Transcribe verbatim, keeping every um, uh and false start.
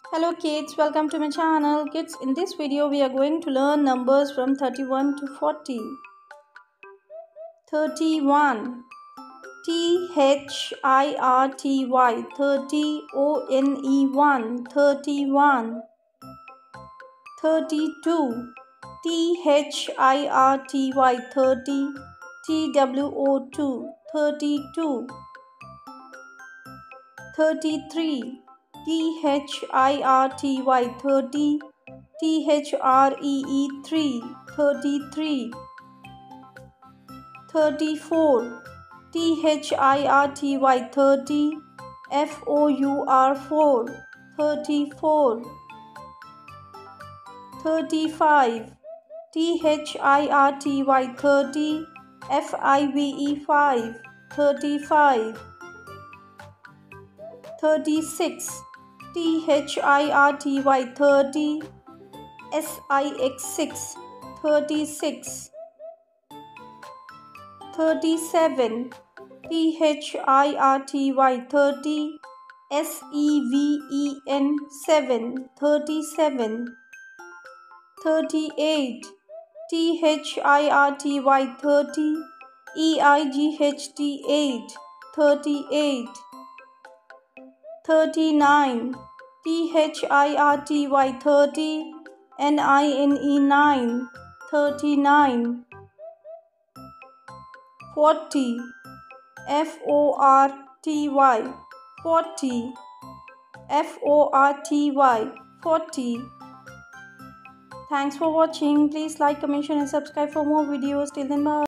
Hello kids, welcome to my channel. Kids, in this video we are going to learn numbers from thirty-one to forty. thirty-one. T H I R T Y, thirty, O N E one, thirty-one. thirty-two. T H I R T Y, thirty, T W O two, thirty-two. thirty-three. T H I R T Y, thirty, T H R E E three, thirty-three. thirty-four. T H I R T Y, thirty, F O U R four, thirty-four. thirty-five. T H I R T Y, thirty, F I V E five, thirty-five. thirty-six. T H I R T Y, thirty, S I X six, thirty-six. thirty-seven. T H I R T Y, thirty, S E V E N seven, thirty-seven. thirty-eight. T H I R T Y, thirty, E I G H T eight, thirty-eight. thirty-nine. T H I R T Y, thirty, N I N E nine, thirty-nine. forty. F O R T Y, forty, F O R T Y, forty. Thanks for watching. Please like, comment, share and subscribe for more videos. Till then, bye.